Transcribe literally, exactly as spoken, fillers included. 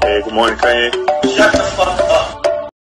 Hey, good morning, Kanye. Shut the fuck up.